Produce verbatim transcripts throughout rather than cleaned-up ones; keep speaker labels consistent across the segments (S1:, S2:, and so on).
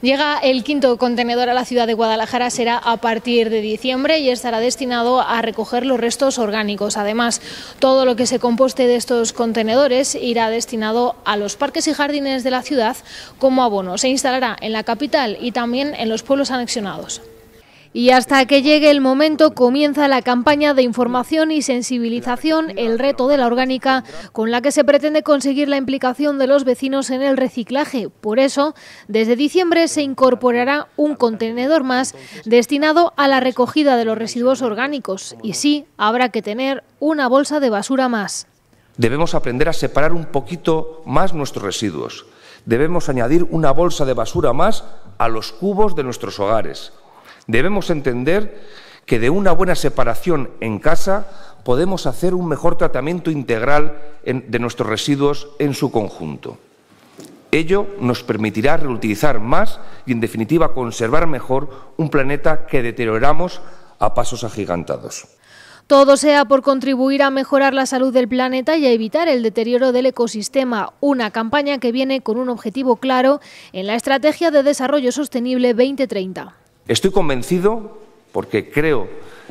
S1: Llega el quinto contenedor a la ciudad de Guadalajara, será a partir de diciembre y estará destinado a recoger los restos orgánicos. Además, todo lo que se composte de estos contenedores irá destinado a los parques y jardines de la ciudad como abono. Se instalará en la capital y también en los pueblos anexionados. Y hasta que llegue el momento comienza la campaña de información y sensibilización El reto de la orgánica, con la que se pretende conseguir la implicación de los vecinos en el reciclaje. Por eso, desde diciembre se incorporará un contenedor más destinado a la recogida de los residuos orgánicos. Y sí, habrá que tener una bolsa de basura más.
S2: Debemos aprender a separar un poquito más nuestros residuos. Debemos añadir una bolsa de basura más a los cubos de nuestros hogares. Debemos entender que de una buena separación en casa podemos hacer un mejor tratamiento integral de nuestros residuos en su conjunto. Ello nos permitirá reutilizar más y, en definitiva, conservar mejor un planeta que deterioramos a pasos agigantados.
S1: Todo sea por contribuir a mejorar la salud del planeta y a evitar el deterioro del ecosistema. Una campaña que viene con un objetivo claro en la Estrategia de Desarrollo Sostenible veinte treinta.
S2: Estoy convencido, porque creo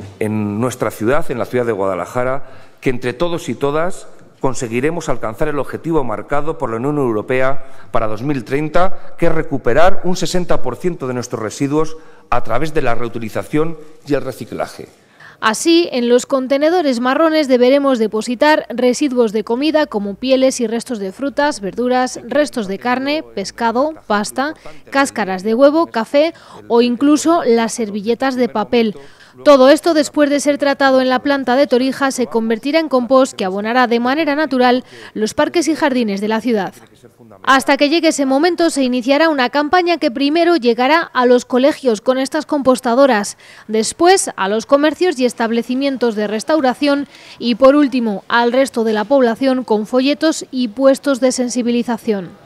S2: en nuestra ciudad, en la ciudad de Guadalajara, que entre todos y todas conseguiremos alcanzar el objetivo marcado por la Unión Europea para dos mil treinta, que es recuperar un sesenta por ciento de nuestros residuos a través de la reutilización y el reciclaje.
S1: Así, en los contenedores marrones deberemos depositar residuos de comida como pieles y restos de frutas, verduras, restos de carne, pescado, pasta, cáscaras de huevo, café o incluso las servilletas de papel. Todo esto, después de ser tratado en la planta de Torija, se convertirá en compost que abonará de manera natural los parques y jardines de la ciudad. Hasta que llegue ese momento se iniciará una campaña que primero llegará a los colegios con estas compostadoras, después a los comercios y establecimientos de restauración y por último al resto de la población con folletos y puestos de sensibilización.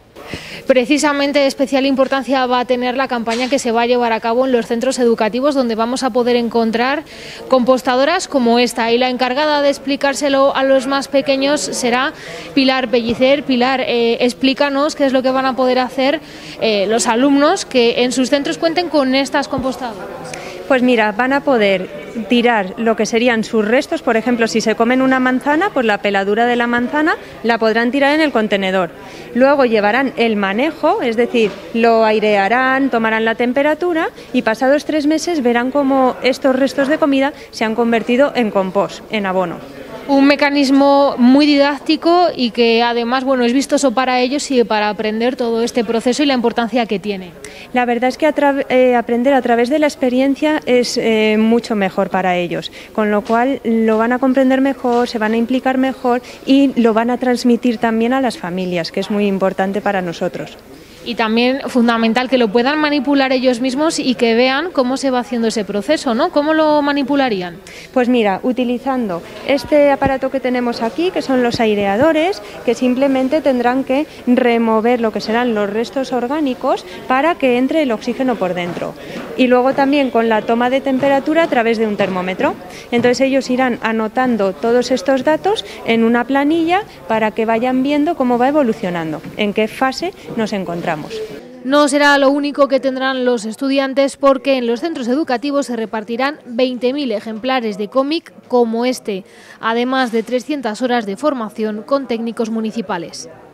S1: Precisamente especial importancia va a tener la campaña que se va a llevar a cabo en los centros educativos, donde vamos a poder encontrar compostadoras como esta, y la encargada de explicárselo a los más pequeños será Pilar Pellicer. Pilar, eh, explícanos qué es lo que van a poder hacer eh, los alumnos que en sus centros cuenten con estas compostadoras.
S3: Pues mira, van a poder tirar lo que serían sus restos, por ejemplo, si se comen una manzana, pues la peladura de la manzana la podrán tirar en el contenedor. Luego llevarán el manejo, es decir, lo airearán, tomarán la temperatura y pasados tres meses verán cómo estos restos de comida se han convertido en compost, en abono.
S1: Un mecanismo muy didáctico y que además, bueno, es vistoso para ellos y para aprender todo este proceso y la importancia que tiene.
S3: La verdad es que a eh, aprender a través de la experiencia es eh, mucho mejor para ellos, con lo cual lo van a comprender mejor, se van a implicar mejor y lo van a transmitir también a las familias, que es muy importante para nosotros.
S1: Y también fundamental que lo puedan manipular ellos mismos y que vean cómo se va haciendo ese proceso, ¿no? ¿Cómo lo manipularían?
S3: Pues mira, utilizando este aparato que tenemos aquí, que son los aireadores, que simplemente tendrán que remover lo que serán los restos orgánicos para que entre el oxígeno por dentro. Y luego también con la toma de temperatura a través de un termómetro. Entonces ellos irán anotando todos estos datos en una planilla para que vayan viendo cómo va evolucionando, en qué fase nos encontramos.
S1: No será lo único que tendrán los estudiantes, porque en los centros educativos se repartirán veinte mil ejemplares de cómic como este, además de trescientas horas de formación con técnicos municipales.